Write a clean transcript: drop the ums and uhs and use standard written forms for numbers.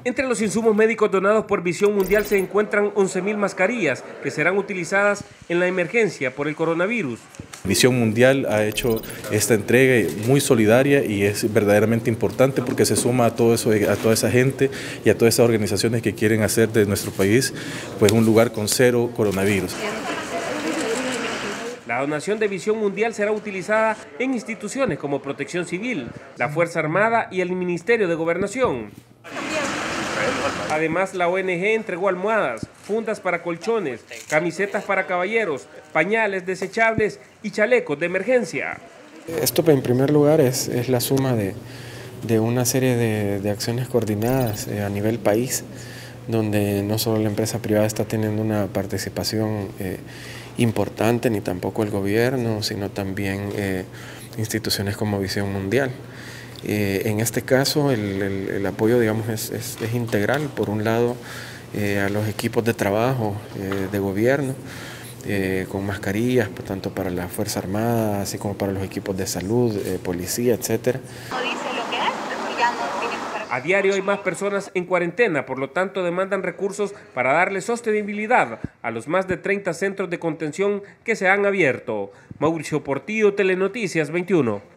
Entre los insumos médicos donados por Visión Mundial se encuentran 11.000 mascarillas que serán utilizadas en la emergencia por el coronavirus. Visión Mundial ha hecho esta entrega muy solidaria y es verdaderamente importante porque se suma a todo eso, a toda esa gente y a todas esas organizaciones que quieren hacer de nuestro país pues un lugar con cero coronavirus. La donación de Visión Mundial será utilizada en instituciones como Protección Civil, la Fuerza Armada y el Ministerio de Gobernación. Además, la ONG entregó almohadas, fundas para colchones, camisetas para caballeros, pañales desechables y chalecos de emergencia. Esto, en primer lugar, es la suma de una serie de acciones coordinadas a nivel país, donde no solo la empresa privada está teniendo una participación importante, ni tampoco el gobierno, sino también instituciones como Visión Mundial. En este caso el apoyo, digamos, es integral. Por un lado, a los equipos de trabajo de gobierno, con mascarillas, tanto para la Fuerza Armada, así como para los equipos de salud, policía, etcétera. A diario hay más personas en cuarentena, por lo tanto demandan recursos para darle sostenibilidad a los más de 30 centros de contención que se han abierto. Mauricio Portillo, Telenoticias 21.